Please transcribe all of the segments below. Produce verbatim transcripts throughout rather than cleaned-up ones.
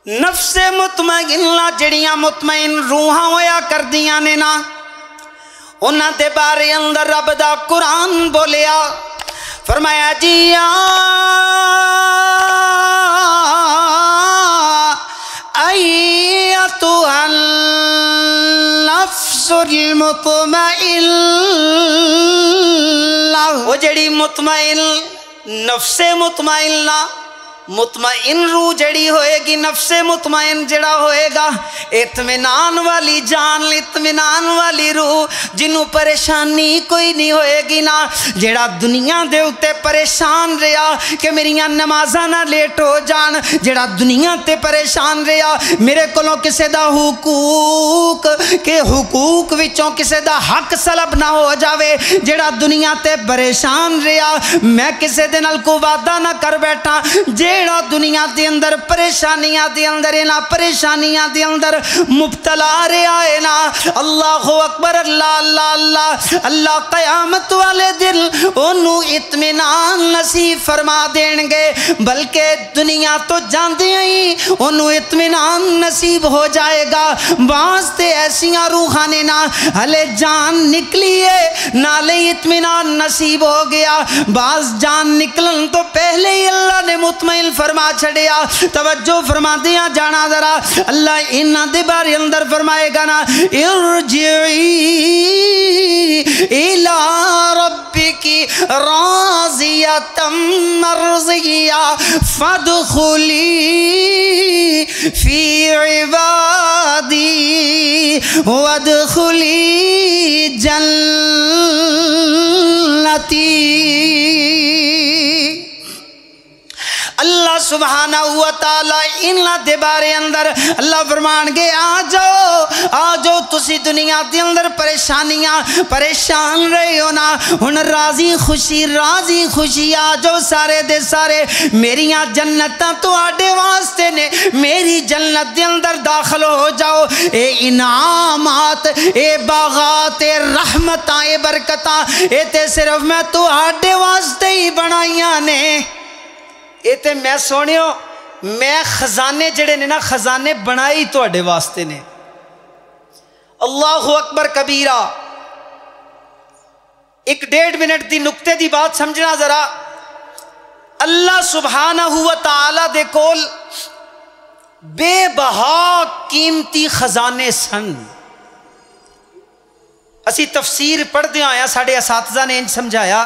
نفس مطمئنہ جڑیاں مطمئن روحاں ہویا کردیاں نے نا، انہاں دے بارے اندر رب دا قرآن بولیا، فرمایا جی ایتھا النفس المطمئنہ، وہ جڑی مطمئن نفس مطمئنہ، مطمئن روح جڑی ہوئے گی، نفس مطمئن جڑا ہوئے گا، اطمینان والی جان، اطمینان والی روح، جنہوں پریشانی کوئی نہیں ہوئے گی نا، جڑا دنیا دے اتے پریشان رہا کہ میریاں نمازاں نہ لیٹ ہو جان، جڑا دنیا تے پریشان رہا میرے کولوں کسے دا حقوق کہ حقوق وچوں کسے دا حق سلب نہ ہو جاوے، جڑا دنیا تے پریشان رہا میں کسے دے نال کو وعدہ نہ کر بیٹھا، جڑا دنیا دے اندر پریشانیاں دے اندر اینا پریشانیاں دے اندر مبتلا رہا ہے نا، اللہ اکبر، اللہ اللہ اللہ اللہ قیامت والے دل انہوں اطمینان نصیب فرما دیں گے، بلکہ دنیا تو جاندے ہی انہوں اطمینان نصیب ہو جائے گا۔ واسطے ایسیاں روحانے نا ہلے جان نکلی ہے نالے اطمینان نصیب ہو گیا، بعض جان نکلن تو پہلے ہی اللہ نے مطمئن فرما چھڑیا۔ توجہ فرما دیا جانا ذرا، اللہ انہاں دے بارے اندر فرمائے گا نا، ارجعی الى ربک راضیۃ مرضیہ فادخلی فی عبادی وادخلی جنتی۔ اللہ سبحانہ وتعالی انہاں دے بارے اندر اللہ فرمان گے آ جاؤ آ جاؤ، تسی دنیا دے اندر پریشانیاں پریشان رہے ہو نا، ہن راضی خوشی راضی خوشی آ جاؤ سارے دے سارے، میریاں جنتاں تو آڈے واسطے نے، میری جنت دے اندر داخل ہو جاؤ، اے انعامات اے باغات اے رحمتاں اے برکتاں اے تے صرف میں تو آڈے واسطے ہی بنائیاں نے۔ اے تے میں سونیو میں خزانے جڑے نے نا خزانے بنائی تو اڈے واسطے نے۔ اللہ اکبر کبیرہ۔ ایک ڈیڑھ منٹ دی نکتے دی بات سمجھنا ذرا، اللہ سبحانہ وتعالی دے کول بے بہا قیمتی خزانے سن۔ اسی تفسیر پڑھ دیا آیا، ساڑھے اساتذہ نے انج سمجھایا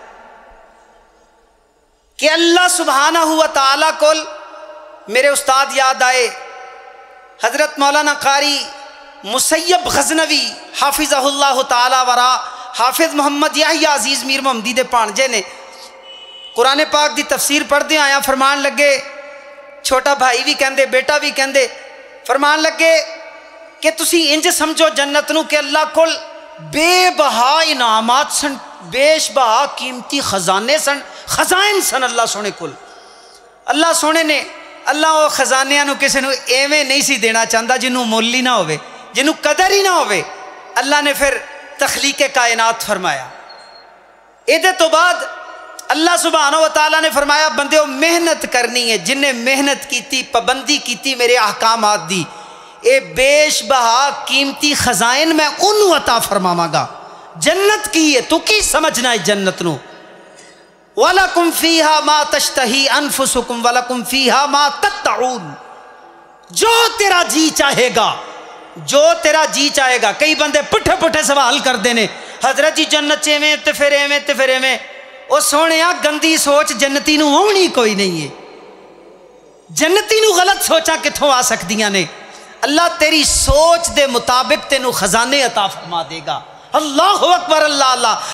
کہ اللہ سبحانہ وتعالی کول میرے استاد یاد آئے حضرت مولانا قاری مسیب غزنوی حافظہ اللہ تعالی ورا، حافظ محمد یحییٰ عزیز میر محمدی دے پانجے نے قرآن پاک دی تفسیر پڑھ دے آیا، فرمان لگے، چھوٹا بھائی بھی کہندے بیٹا بھی کہندے، فرمان لگے کہ تسی انج سمجھو جنت نو کہ اللہ کول بے بہا انعامات سن، بیش بہا قیمتی خزانے سن، خزائن سن اللہ سونے کل۔ اللہ سونے نے اللہ وہ خزانیاں نو کسے نو ایویں نہیں سی دینا چاہتا جنہوں مولی نہ ہوئے، جنہوں قدر ہی نہ ہوئے۔ اللہ نے پھر تخلیق کائنات فرمایا، ایدے تو بعد اللہ سبحانہ وتعالی نے فرمایا بندے محنت کرنی ہے، جن نے محنت کیتی پابندی کیتی میرے احکامات دی، اے بیش بہا قیمتی خزائن میں انہوں عطا فرماواں گا۔ جنت کی ہے تو کی سمجھنا ہے جنت نو؟ وَلَكُمْ فِيهَا مَا تَشْتَهِي أَنفُسُكُمْ وَلَكُمْ فِيهَا مَا تَدَّعُونَ، جو تیرا جی چاہے گا، جو تیرا جی چاہے گا۔ کئی بندے پٹھے پٹھے سوال کر دینے، حضرت جی جنت چیویں تے پھر ایویں تے پھر ایویں، او سونیا گندی سوچ جنتی نو ہونی کوئی نہیں ہے، جنتی نو غلط سوچاں کتھوں آ سکدیاں نے؟ اللہ تیری سوچ دے مطابق تینو خزانے عطا فرما دے گا۔ اللہ اکبر، اللہ اللہ۔